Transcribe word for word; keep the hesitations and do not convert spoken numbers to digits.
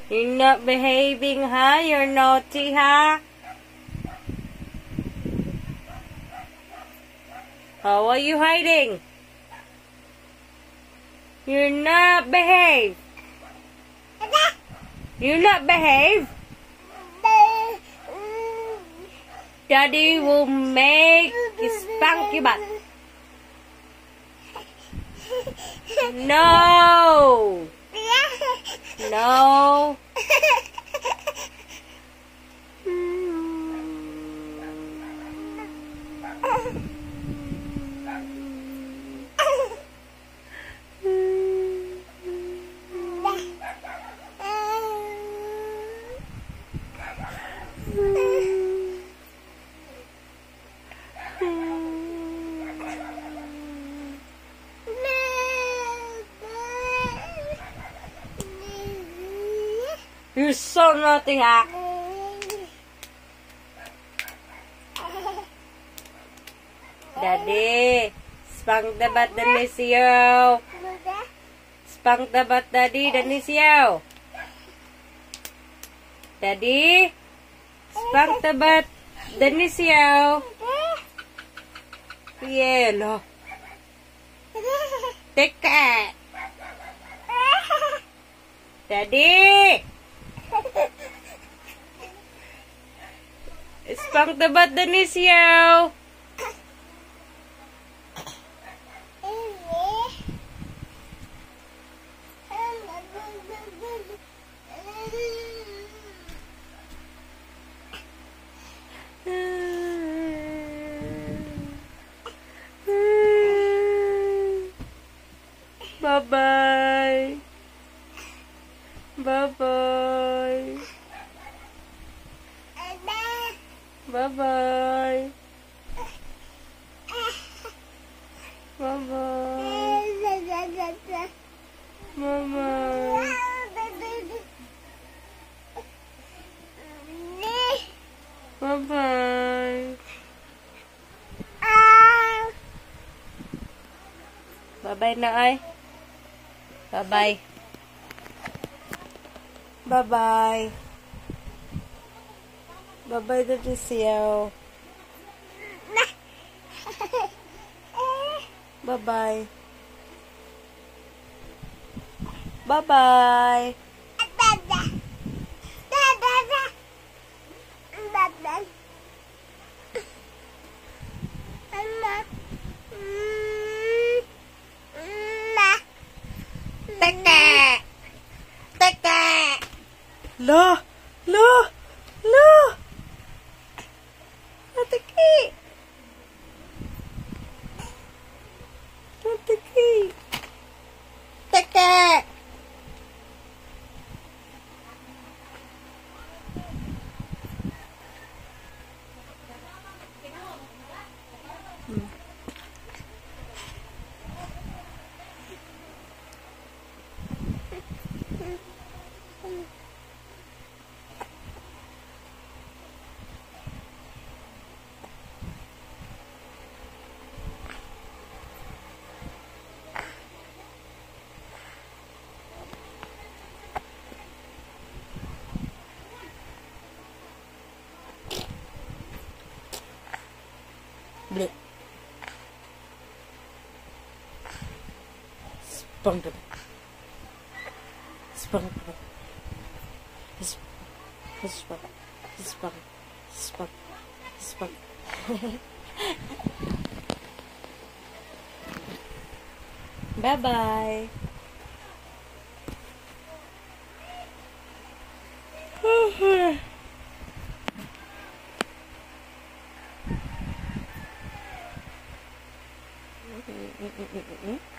You're not behaving, huh? You're naughty, huh? Oh, why are you hiding? You're not behave. You're not behave. Daddy will make you spank your butt. No. No. You're so naughty, huh? Daddy, spank the butt, Denisio. Spank the butt, Daddy, Denisio. Daddy, spank the butt, Denisio. Yeah, no. Take it. Daddy. Spank the butt, Denisio. Bye-bye. Bye-bye. Bye-bye. Bye-bye. Bye-bye. Bye-bye. Bye-bye na ay. Bye-bye. Bye-bye. Bye-bye, Denisio. Bye-bye. Bye-bye. Teka! Teka! La! La! La! Natiki! Natiki! Teka! Bleh. Spunk it. Spunk it. Spunk. Spunk. Spunk. Spunk. Bye-bye. Mm-mm-mm-mm-mm.